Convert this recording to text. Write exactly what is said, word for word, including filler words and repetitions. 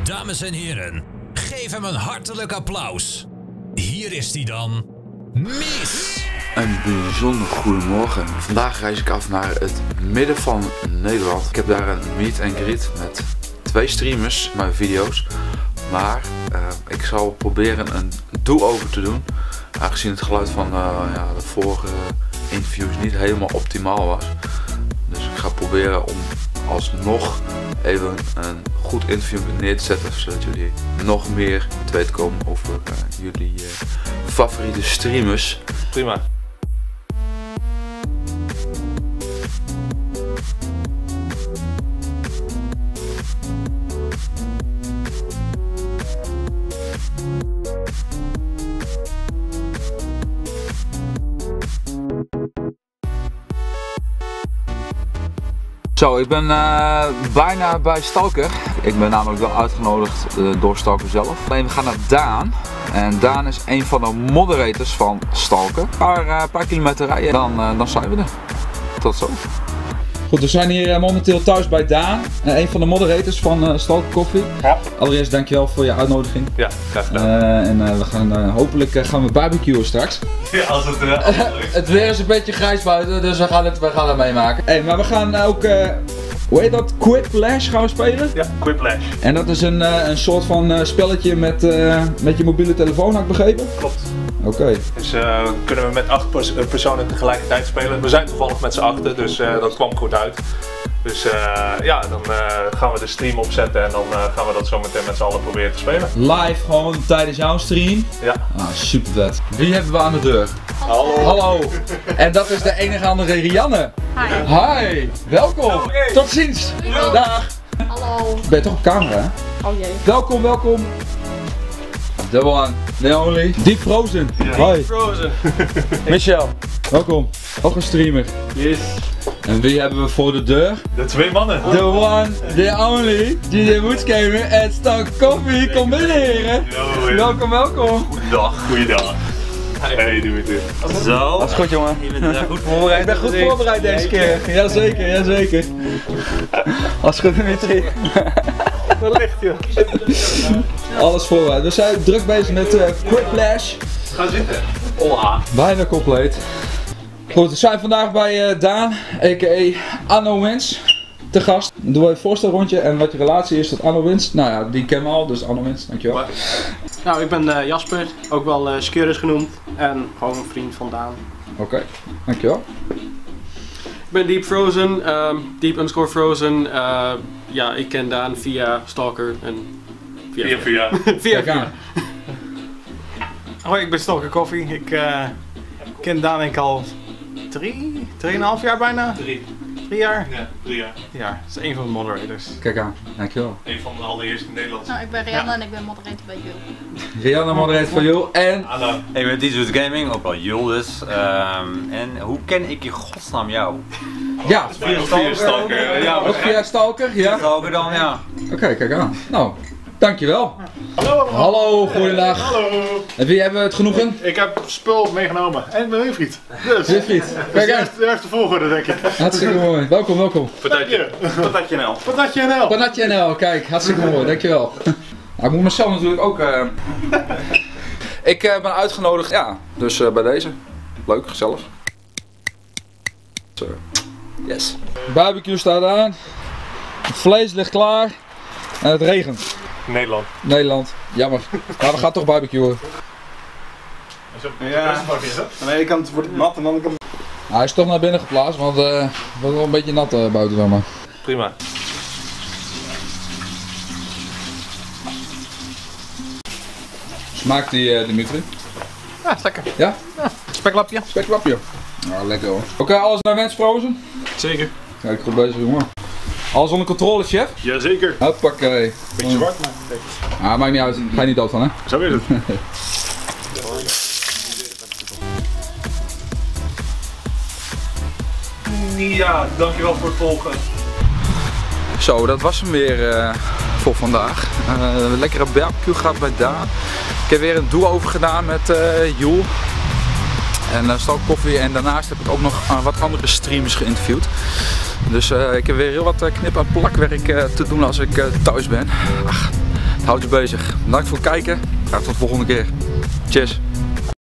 Dames en heren, geef hem een hartelijk applaus. Hier is hij dan, Mies. Een bijzonder goedemorgen. Vandaag reis ik af naar het midden van Nederland. Ik heb daar een meet and greet met twee streamers, mijn video's. Maar uh, ik zal proberen een do-over te doen. Aangezien het geluid van uh, ja, de vorige interviews niet helemaal optimaal was. Dus ik ga proberen om alsnog even een goed interview neer te zetten. Zodat jullie nog meer te weten komen over uh, jullie uh, favoriete streamers. Prima. Zo, ik ben uh, bijna bij Stalker. Ik ben namelijk wel uitgenodigd uh, door Stalker zelf. Alleen we gaan naar Daan. En Daan is een van de moderators van Stalker. Een paar, uh, paar kilometer rijden, dan, uh, dan zijn we er. Tot zo. Goed, we zijn hier uh, momenteel thuis bij Daan. Uh, een van de moderators van uh, Stalker Coffee. Ja. Allereerst dankjewel voor je uitnodiging. Ja, graag gedaan. Uh, en uh, we gaan uh, hopelijk uh, gaan we barbecuen straks. Ja, als het uh, uh, Het weer is een beetje grijs buiten, dus we gaan het, we gaan het meemaken. Hey, maar we gaan ook, uh, hoe heet dat? Quiplash gaan we spelen? Ja, Quiplash. En dat is een, uh, een soort van uh, spelletje met, uh, met je mobiele telefoon, had ik begrepen? Klopt. Oké. Okay. Dus uh, kunnen we met acht pers personen tegelijkertijd spelen. We zijn toevallig met z'n achten, dus uh, dat kwam goed uit. Dus uh, ja, dan uh, gaan we de stream opzetten en dan uh, gaan we dat zo meteen met z'n allen proberen te spelen. Live gewoon tijdens jouw stream? Ja. Ah, super vet. Wie hebben we aan de deur? Hallo. Hallo. En dat is de enige andere Rianne. Hi. Hi. Welkom. Okay. Tot ziens. Hallo. Dag. Hallo. Ben je toch op camera, hè? Oh jee. Welkom, welkom. The one, the only. Deep Frozen. Ja. Hoi. Frozen. Michel. Welkom. Ook een streamer. Yes. En wie hebben we voor de deur? De twee mannen. The one, the only. D J Woodskamer en Stalker Coffee. Kom binnen, heren. Yo, Welkom, welkom. Goedendag. Goeiedag. Hey, doe het weer. Zo. Dat is goed, jongen. Je bent uh, goed voorbereid. Ik ben goed voorbereid deze keer. Jazeker, jazeker. Als goed, Dimitri. Wat ligt joh. Alles voorbereid. We zijn druk bezig met uh, Quiplash. Ga zitten. Hola. Bijna compleet. Goed, we zijn vandaag bij uh, Daan, a k a. Anno Wins, te gast. Dan doen we een voorstelrondje en wat je relatie is tot Anno Wins. Nou ja, die kennen we al, dus Anno Wins, dankjewel. Nou, ik ben uh, Jasper, ook wel uh, Skirus genoemd en gewoon een vriend van Daan. Oké, okay, dankjewel. Ik ben Deep Frozen, um, Deep underscore Frozen. Uh, ja, ik ken Daan via Stalker en via Via via. via. via. Hoi, ik ben Stalker Coffee. Ik uh, ken Daan denk ik al drie, drieënhalf jaar bijna. Drie. Drie jaar? Ja, drie jaar. Ja, dat is een van de moderators. Kijk aan, dankjewel. Een van de allereerste Nederlandse. Nou, ik ben Rianne Ja. en ik ben moderator bij Jul. Rianne moderator voor jou en... Hallo. Ik ben D J Gaming, ook wel Jul dus. Um, en hoe ken ik in godsnaam jou? Ja, Via Stalker. Stalker. Ja, ook via Stalker, ja? Stalker dan, ja. Oké, okay, kijk aan. Nou, dankjewel. Hallo. Hallo, goedendag. Hallo. En wie hebben we het genoegen? Ik heb spul meegenomen en mijn Winfried. Dus, Winfried, kijk aan. de eerste volgorde denk ik. Hartstikke mooi. Welkom, welkom. Patatje. Patatje N L. Patatje N L. Panatje N L, kijk, hartstikke mooi, dankjewel. Nou, ik moet mezelf natuurlijk ook... Uh... ik uh, ben uitgenodigd, ja, dus uh, bij deze. Leuk, gezellig. Zo. Yes. Barbecue staat aan. Het vlees ligt klaar. En het regent. Nederland. Nederland, jammer. Maar we gaan toch barbecuen. Ja. Aan de ene kant wordt het nat en aan de andere kant... Nou, hij is toch naar binnen geplaatst, want uh, het wordt wel een beetje nat uh, buiten dan maar. Prima. Smaakt die uh, Dimitri? Ja, is lekker. Ja? Ja, speklapje. Speklapje. Nou, lekker hoor. Oké, okay, alles naar wens, Frozen? Zeker. Kijk, goed bezig jongen. Alles onder controle, chef? Jazeker. Hoppakee. Beetje zwart, maar... Ah, maakt niet uit. Ga je niet dood van, hè? Zo is het. Ja, dankjewel voor het volgen. Zo, dat was hem weer uh, voor vandaag. Uh, een lekkere barbecue gehad bij Daan. Ik heb weer een do-over gedaan met uh, Joel. En uh, Stalker Coffee en daarnaast heb ik ook nog uh, wat andere streamers geïnterviewd. Dus uh, ik heb weer heel wat uh, knip- en plakwerk uh, te doen als ik uh, thuis ben. Ach, Houd je bezig. Bedankt voor het kijken. Graag tot de volgende keer. Cheers.